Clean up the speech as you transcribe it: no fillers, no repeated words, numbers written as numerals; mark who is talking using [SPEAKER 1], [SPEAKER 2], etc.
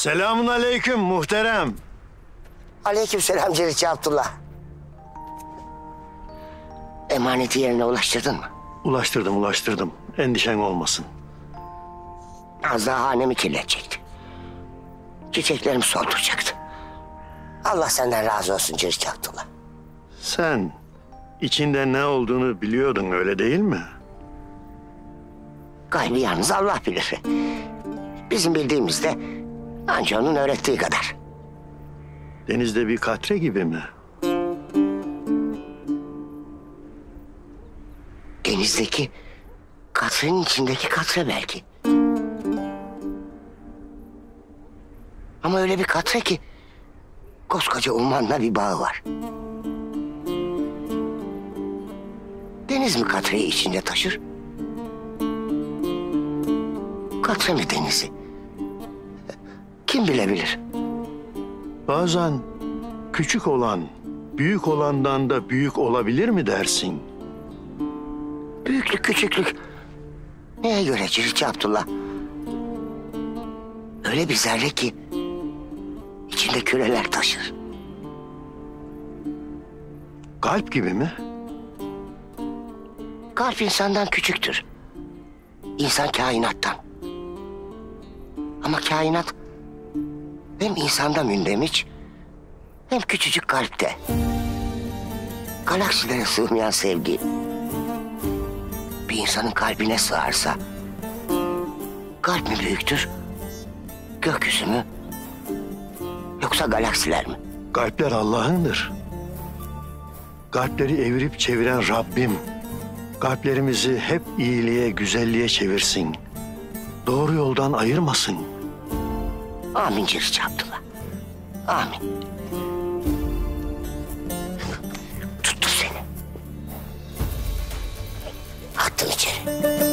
[SPEAKER 1] Selamun aleyküm muhterem.
[SPEAKER 2] Aleykümselam Ciritçi Abdullah. Emaneti yerine ulaştırdın mı?
[SPEAKER 1] Ulaştırdım. Endişen olmasın.
[SPEAKER 2] Az daha hanemi kirletecekti. Çiçeklerimi solduracaktı. Allah senden razı olsun Ciritçi Abdullah.
[SPEAKER 1] Sen içinde ne olduğunu biliyordun, öyle değil mi?
[SPEAKER 2] Gaybı yalnız Allah bilir. Bizim bildiğimiz de anca onun öğrettiği kadar.
[SPEAKER 1] Denizde bir katre gibi mi?
[SPEAKER 2] Denizdeki katrenin içindeki katre belki. Ama öyle bir katre ki koskoca ummanla bir bağı var. Deniz mi katreyi içinde taşır? Katre mi denizi? Kim bilebilir?
[SPEAKER 1] Bazen küçük olan büyük olandan da büyük olabilir mi dersin?
[SPEAKER 2] Büyüklük küçüklük neye göre Ciritçi Abdullah? Öyle bir zerre ki içinde küreler taşır.
[SPEAKER 1] Kalp gibi mi?
[SPEAKER 2] Kalp insandan küçüktür. İnsan kainattan. Ama kainat hem insanda mündemiş hem küçücük kalpte. Galaksilere sığmayan sevgi bir insanın kalbine sığarsa kalp mi büyüktür, gökyüzü mü, yoksa galaksiler mi?
[SPEAKER 1] Kalpler Allah'ındır. Kalpleri evirip çeviren Rabbim kalplerimizi hep iyiliğe, güzelliğe çevirsin. Doğru yoldan ayırmasın.
[SPEAKER 2] Amin Ciritçi Abdullah. Amin. Tuttum seni. Attım içeri.